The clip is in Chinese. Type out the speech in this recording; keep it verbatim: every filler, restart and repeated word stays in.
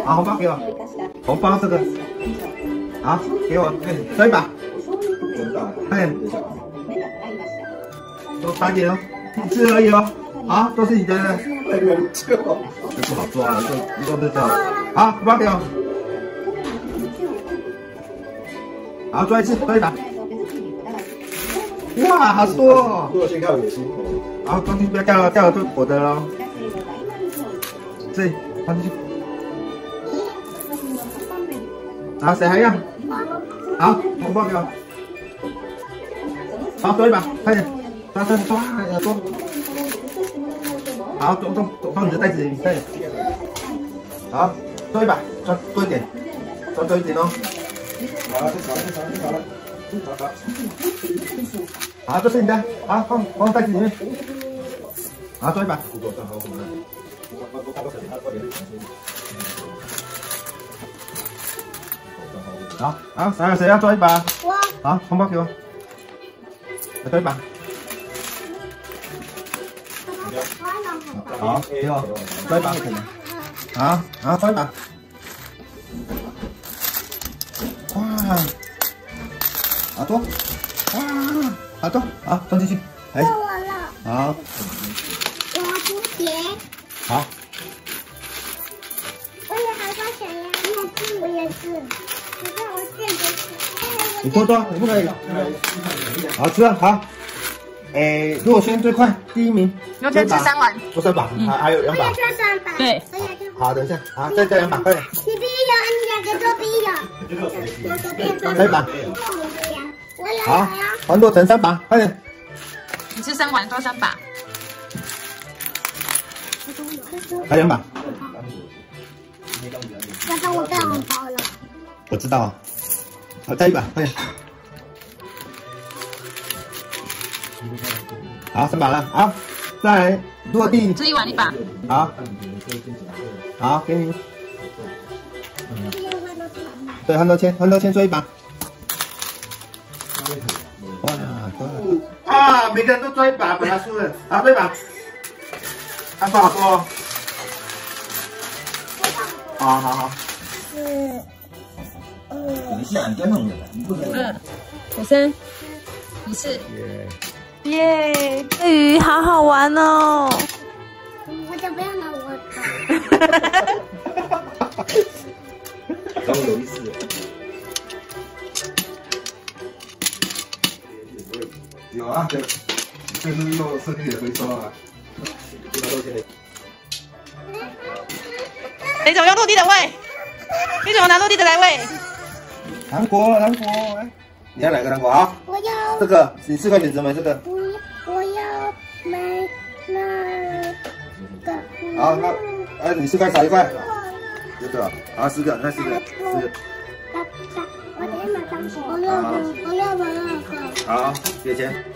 好，红包给我，红包这个，好，给我，这一把，快点，多打点哦，一次而已哦，好，都是你的，这不好抓，一个一个都这样，好，红包给我，好，抓一次，抓一把，哇，好多哦， 多先看我心， 好，放进去，不要掉了，掉了就我的喽，这里放进去。 好，谁还要？好，红包给我。好，多一把，快点，抓抓抓，要多。好，多多多放你的袋子里，快点。好，多一把，抓多一点，抓多一点哦。好了，好了，好了，好了，好了。好，这是你的，好，放放袋子里面。好，多一把。好，好，谁要谁要抓一把？我。好，红包给我。再抓一把。好，给我，抓一把就可以了。好，好，抓一把。哇，好多，哇，好多，好，装进去。哎，到我了。好。我蝴蝶。好。我也好多想呀，我也是。 你多多，你不可以。好吃了，好。诶，如果先最快，第一名。 要先吃三碗。 做三把，还还有两把。 做三把。对。 好，等一下，好，再再两把，快点。 你第一个，你两个做第一个。 再一把。好，还多成三把，快点。 你吃三碗，做三把。 还两把。 刚刚我带红包了。 我知道啊。 好，再一把，快点！好，三把了，好，再来落地。 吃一碗一把。 好，好，给你。对，很多钱，很多钱，做一把。哇，啊，每个人都做一把，本来输了，好，做一把。还不好多。好好好。嗯。 你是俺家弄的，你不能。 嗯，五三，一次。耶！鱼好好玩哦。 我就不要拿我的。 搞有意思。有啊，这这是用设计的回收啊。 你怎么用陆地的喂？你怎么拿陆地的来喂？ 韩国，韩国，哎，你要哪个韩国啊？ 我要这个，你四块钱只买这个。 我我要买那个。 好，那，哎，你四块少一块。这个，好，四个，那四个，四个。 我得买东西，我要我要买那个。 好，给钱。